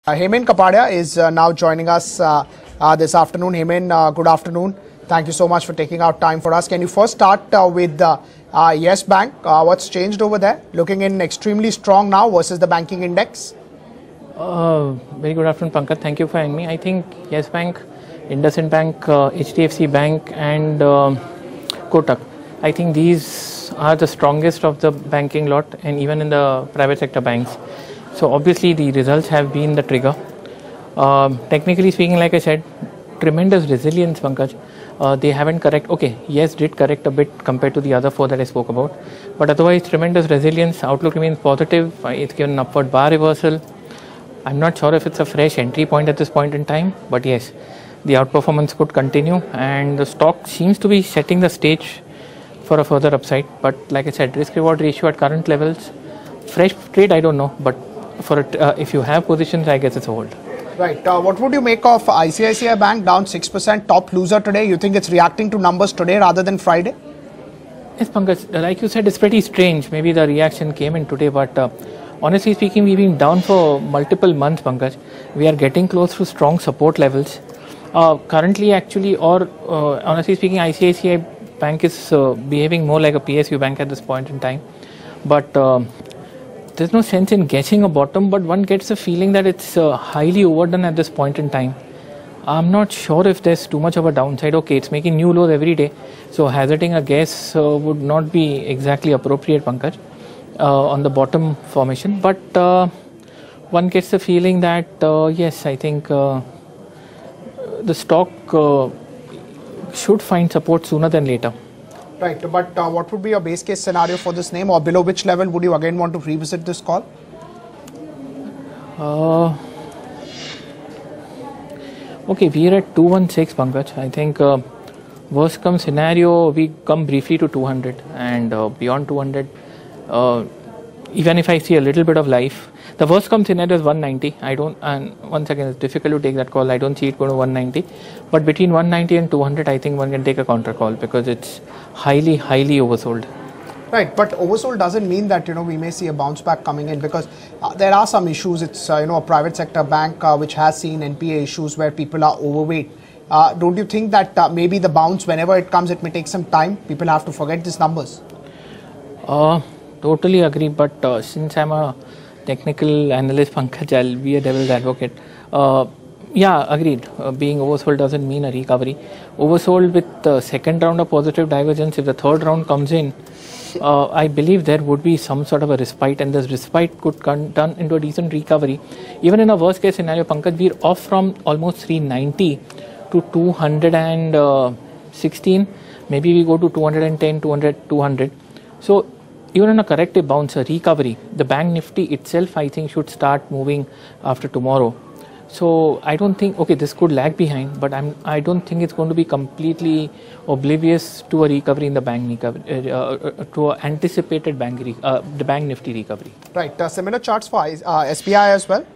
Hemen Kapadia is now joining us this afternoon. Hemen, good afternoon. Thank you so much for taking out time for us. Can you first start with Yes Bank? What's changed over there? Looking in extremely strong now versus the banking index. Very good afternoon, Pankaj. Thank you for having me. I think Yes Bank, IndusInd Bank, HDFC Bank and Kotak. I think these are the strongest of the banking lot and even in the private sector banks. So obviously the results have been the trigger. Technically speaking, like I said, tremendous resilience, Pankaj. They haven't correct. Okay, yes, did correct a bit compared to the other four that I spoke about. But otherwise, tremendous resilience. Outlook remains positive. It's given an upward bar reversal. I'm not sure if it's a fresh entry point at this point in time. But yes, the outperformance could continue. And the stock seems to be setting the stage for a further upside. But like I said, risk-reward ratio at current levels. Fresh trade, I don't know. But for if you have positions, I guess it's a hold. Right. What would you make of ICICI Bank down 6%, top loser today? You think it's reacting to numbers today rather than Friday? Yes, Pankaj. Like you said, it's pretty strange. Maybe the reaction came in today, but honestly speaking, we've been down for multiple months, Pankaj. We are getting close to strong support levels. Currently, actually, or honestly speaking, ICICI Bank is behaving more like a PSU bank at this point in time. But there's no sense in guessing a bottom, but one gets the feeling that it's highly overdone at this point in time. I'm not sure if there's too much of a downside. Okay, it's making new lows every day, so hazarding a guess would not be exactly appropriate, Pankaj, on the bottom formation. But one gets the feeling that yes, I think the stock should find support sooner than later. Right, but what would be your base case scenario for this name, or below which level would you again want to revisit this call? Okay, we are at 216, Pankaj. I think worst come scenario, we come briefly to 200 and beyond 200, even if I see a little bit of life, the worst come scenario is 190. I don't, and once again, it's difficult to take that call. I don't see it going to 190, but between 190 and 200, I think one can take a counter call because it's highly oversold. Right, but oversold doesn't mean that we may see a bounce back coming in, because there are some issues. It's a private sector bank which has seen NPA issues where people are overweight. Don't you think that maybe the bounce, whenever it comes, it may take some time? People have to forget these numbers. Totally agree, but since I'm a technical analyst, Pankaj, I'll be a devil's advocate. Yeah, agreed. Being oversold doesn't mean a recovery. Oversold with the second round of positive divergence. If the third round comes in, I believe there would be some sort of a respite, and this respite could turn into a decent recovery. Even in a worst case scenario, Pankaj, we're off from almost 390 to 216. Maybe we go to 210, 200. So even in a corrective bounce, a recovery, the bank nifty itself, I think, should start moving after tomorrow. So I don't think, okay, this could lag behind, but I don't think it's going to be completely oblivious to a recovery in the bank to an anticipated the bank nifty recovery. Right. Similar charts for SBI as well.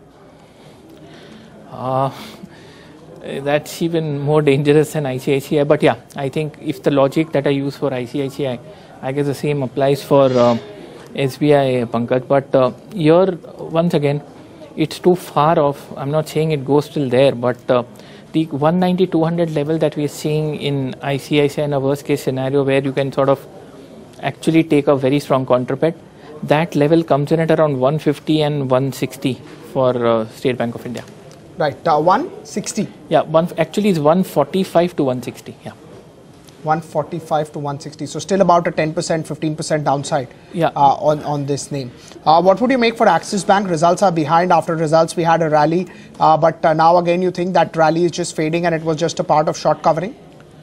That's even more dangerous than ICICI. But yeah, I think if the logic that I use for ICICI, I guess the same applies for SBI, Pankaj. But here, once again, it's too far off. I'm not saying it goes till there, but the 190-200 level that we are seeing in ICICI in a worst case scenario where you can sort of actually take a very strong counterpet, that level comes in at around 150 and 160 for State Bank of India. Right, 160. Yeah, actually it's 145 to 160. Yeah. 145 to 160. So still about a 10%, 15% downside on this name. What would you make for Axis Bank? Results are behind. After results, we had a rally. But now again, you think that rally is just fading and it was just a part of short covering?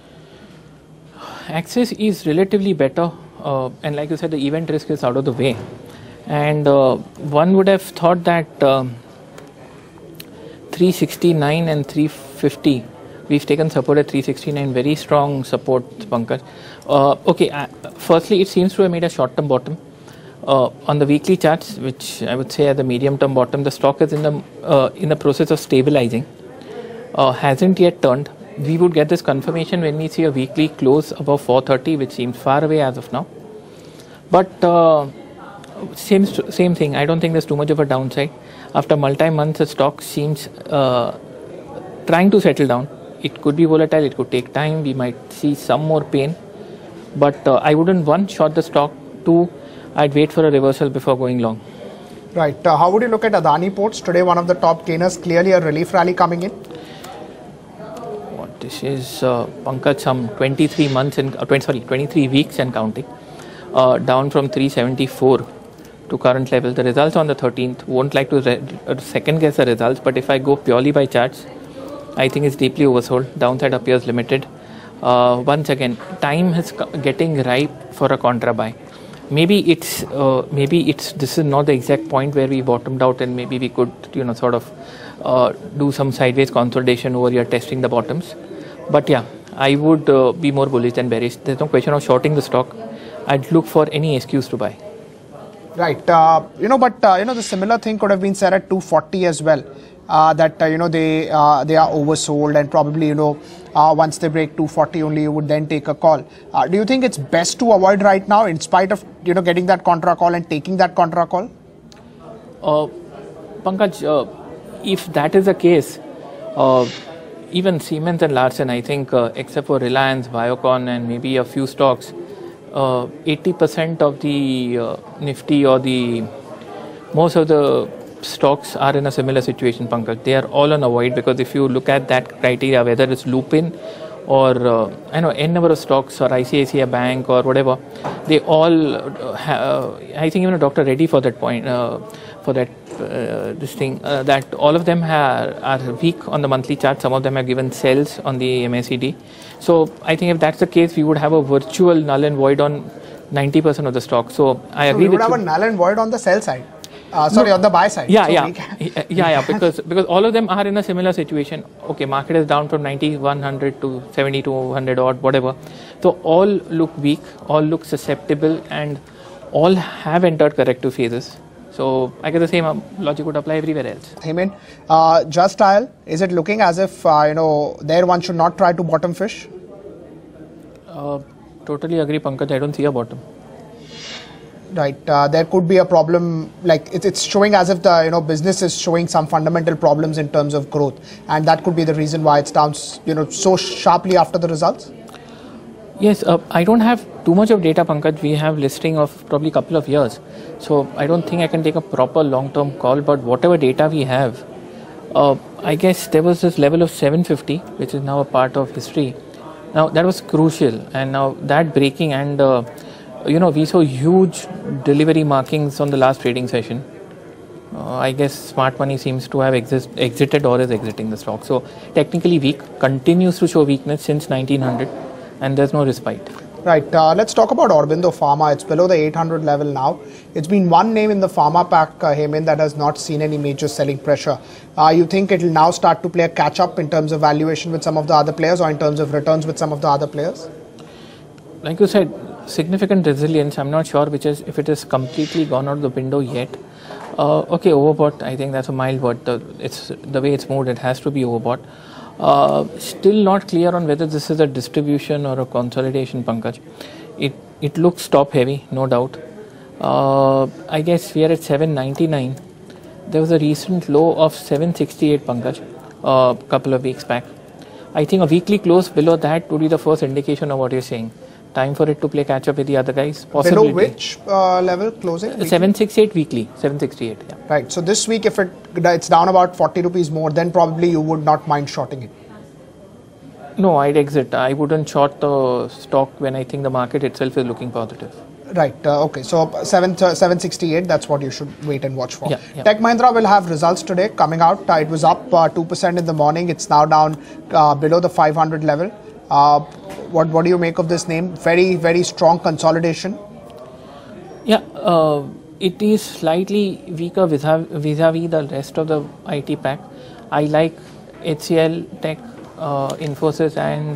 Axis is relatively better. And like you said, the event risk is out of the way. And one would have thought that 369 and 350. We've taken support at 369, very strong support, Pankaj. Okay, firstly, it seems to have made a short-term bottom. On the weekly charts, which I would say are the medium-term bottom, the stock is in the process of stabilizing. Hasn't yet turned. We would get this confirmation when we see a weekly close above 430, which seems far away as of now. But same thing. I don't think there's too much of a downside. after multi-months, the stock seems trying to settle down. It could be volatile, it could take time, we might see some more pain. But I wouldn't, one, short the stock, two, I'd wait for a reversal before going long. Right. How would you look at Adani Ports? Today, one of the top gainers, clearly a relief rally coming in. This is Pankaj, some 23 months and 23 weeks and counting, down from 374 to current level. The results on the 13th, won't like to second guess the results, but if I go purely by charts, I think it's deeply oversold. Downside appears limited. Once again, time is getting ripe for a contra buy. Maybe it's this is not the exact point where we bottomed out, and maybe we could sort of do some sideways consolidation over here, testing the bottoms. But yeah, I would be more bullish than bearish. There's no question of shorting the stock. I'd look for any excuse to buy. Right. The similar thing could have been said at 240 as well. That they are oversold, and probably once they break 240 only you would then take a call. Do you think it's best to avoid right now in spite of getting that contra call and taking that contra call? Pankaj, if that is the case, even Siemens and Larsen, I think except for Reliance, Biocon and maybe a few stocks, 80% of the Nifty or the most of the stocks are in a similar situation, Pankaj. They are all on avoid, because if you look at that criteria, whether it's Lupin or n number of stocks or ICICI Bank or whatever, they all I think even Dr. Reddy for that point, for that that all of them are weak on the monthly chart. Some of them have given sells on the MACD. So I think if that's the case, we would have a virtual null and void on 90% of the stock. So I agree. We would have a null and void on the sell side. On the buy side. Because all of them are in a similar situation. Okay, market is down from 9100 to 7200 odd, whatever. So all look weak, all look susceptible, and all have entered corrective phases. So I guess the same logic would apply everywhere else. Hemen, Just Dial, is it looking as if there one should not try to bottom fish? Totally agree, Pankaj. I don't see a bottom. Right, there could be a problem, like it's showing as if the business is showing some fundamental problems in terms of growth, and that could be the reason why it's down so sharply after the results. Yes, I don't have too much of data, Pankaj. We have listing of probably a couple of years, so I don't think I can take a proper long-term call. But whatever data we have, I guess there was this level of 750, which is now a part of history. Now that was crucial, and now that breaking and we saw huge delivery markings on the last trading session. I guess smart money seems to have exited or is exiting the stock. So technically weak, continues to show weakness since 1900, and there's no respite. Right. Let's talk about Aurobindo Pharma. It's below the 800 level now. It's been one name in the pharma pack, Hemen, that has not seen any major selling pressure. You think it will now start to play a catch-up in terms of valuation with some of the other players, or in terms of returns with some of the other players? Like you said, significant resilience. I'm not sure if it is completely gone out of the window yet. Okay, overbought. I think that's a mild word. The way it's moved, it has to be overbought. Still not clear on whether this is a distribution or a consolidation, Pankaj. It looks top heavy, no doubt. I guess we are at 799. There was a recent low of 768, Pankaj, a couple of weeks back. I think a weekly close below that would be the first indication of what you're saying. Time for it to play catch up with the other guys. Below which level closing? 768 weekly. 768. Yeah. Right. So this week, if it's down about 40 rupees more, then probably you would not mind shorting it. No, I'd exit. I wouldn't short the stock when I think the market itself is looking positive. Right. Okay. So 768. That's what you should wait and watch for. Yeah. Tech Mahindra will have results today coming out. It was up 2% in the morning. It's now down below the 500 level. What do you make of this name? Very, very strong consolidation. Yeah, it is slightly weaker vis-a-vis the rest of the IT pack. I like HCL, Tech, Infosys and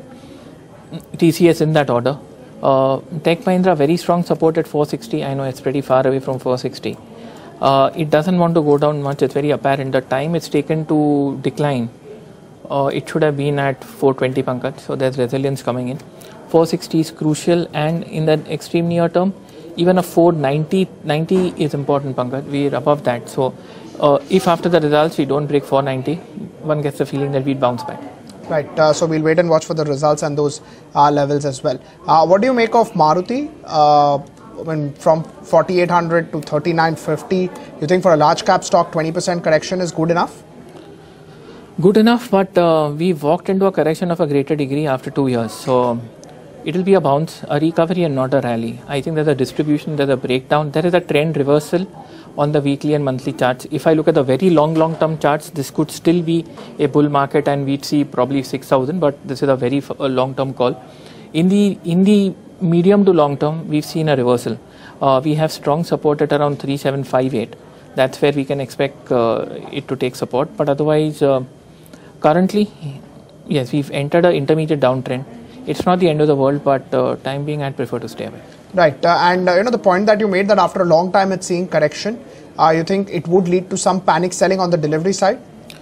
TCS in that order. Tech Mahindra, very strong support at 460. I know it's pretty far away from 460. It doesn't want to go down much. It's very apparent. The time it's taken to decline, it should have been at 420, Pankaj. So there's resilience coming in. 460 is crucial, and in the extreme near term, even a 490 is important, Pankaj. We're above that. So If after the results we don't break 490, one gets the feeling that we'd bounce back. Right, so we'll wait and watch for the results and those levels as well. What do you make of Maruti? From 4,800 to 3,950, you think for a large cap stock 20% correction is good enough? Good enough, but we walked into a correction of a greater degree after 2 years. So it will be a bounce, a recovery and not a rally. I think there's a distribution, there's a breakdown, there is a trend reversal on the weekly and monthly charts. If I look at the very long term charts, this could still be a bull market and we'd see probably 6,000, but this is a very long term call. In the medium to long term, we've seen a reversal. We have strong support at around 3758. That's where we can expect it to take support. But otherwise, currently, yes, we've entered an intermediate downtrend. It's not the end of the world, but time being, I'd prefer to stay away. Right, and the point that you made that after a long time it's seeing correction, you think it would lead to some panic selling on the delivery side?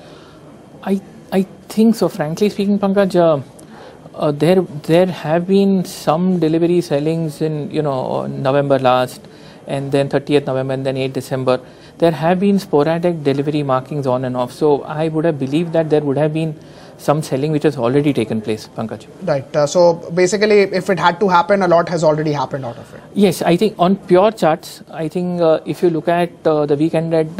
I think so. Frankly speaking, Pankaj, there have been some delivery sellings in November last, and then 30th November, and then 8th December. There have been sporadic delivery markings on and off. So I would have believed that there would have been some selling which has already taken place, Pankaj. Right. So basically, if it had to happen, a lot has already happened out of it. Yes, I think on pure charts, I think if you look at the weekend at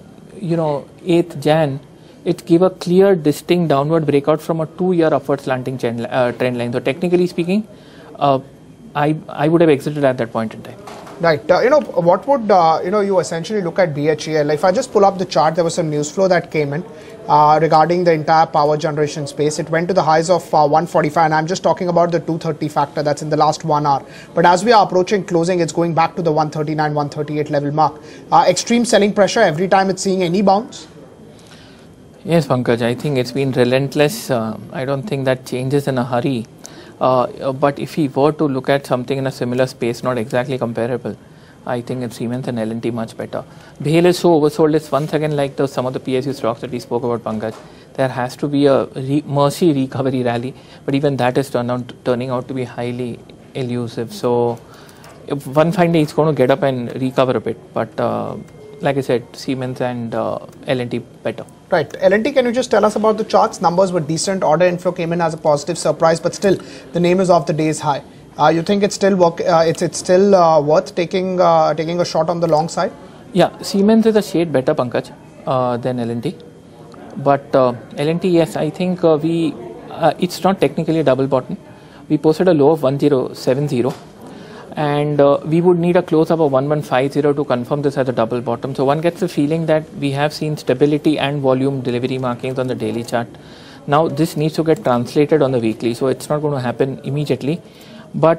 8th Jan, it gave a clear, distinct downward breakout from a 2-year upward slanting trend line. So technically speaking, I would have exited at that point in time. Right. What would you essentially look at BHEL? If I just pull up the chart, there was some news flow that came in regarding the entire power generation space. It went to the highs of 145, and I'm just talking about the 230 factor that's in the last 1 hour. But as we are approaching closing, it's going back to the 139, 138 level mark. Extreme selling pressure every time it's seeing any bounce? Yes, Pankaj, I think it's been relentless. I don't think that changes in a hurry. But if we were to look at something in a similar space, not exactly comparable, I think it's Siemens and L&T much better. BHEL is so oversold. It's once again like some of the PSU stocks that we spoke about, Pankaj. There has to be a mercy recovery rally, but even that is turning out to be highly elusive. So if one fine day it's going to get up and recover a bit, but like I said, Siemens and L&T better. Right. L&T, can you just tell us about the charts? Numbers were decent. Order inflow came in as a positive surprise, but still, the name is off the day's high. You think it's still worth taking a shot on the long side? Yeah, Siemens is a shade better, Pankaj, than L&T. But L&T, yes, I think it's not technically a double bottom. We posted a low of 1070. And we would need a close of a 1150 to confirm this as a double bottom. So one gets the feeling that we have seen stability and volume delivery markings on the daily chart. Now this needs to get translated on the weekly, so it's not going to happen immediately. But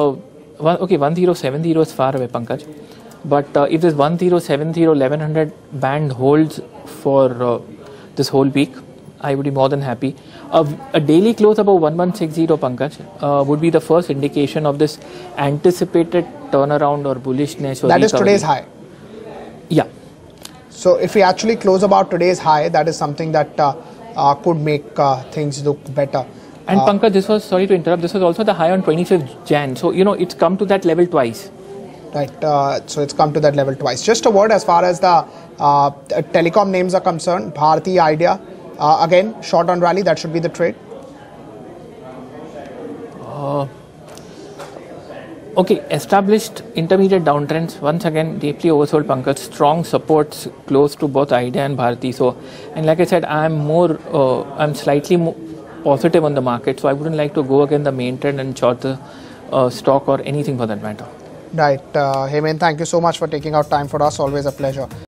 okay, 1070 is far away, Pankaj. But if this 1070 1100 band holds for this whole week, I would be more than happy. A daily close above 1160, Pankaj, would be the first indication of this anticipated turnaround or bullishness. Or that is today's high. Yeah. So if we actually close about today's high, that is something that could make things look better. And Pankaj, this was, sorry to interrupt, this was also the high on 25th Jan. So, it's come to that level twice. Right. So it's come to that level twice. Just a word as far as the telecom names are concerned. Bharti, Idea. Again, short on rally, that should be the trade. Okay, established intermediate downtrends. Once again, deeply oversold, Pankaj. Strong supports close to both Idea and Bharti. So, and like I said, I'm slightly more positive on the market. So I wouldn't like to go against the main trend and short the stock or anything for that matter. Right. Hemen, thank you so much for taking out time for us. Always a pleasure.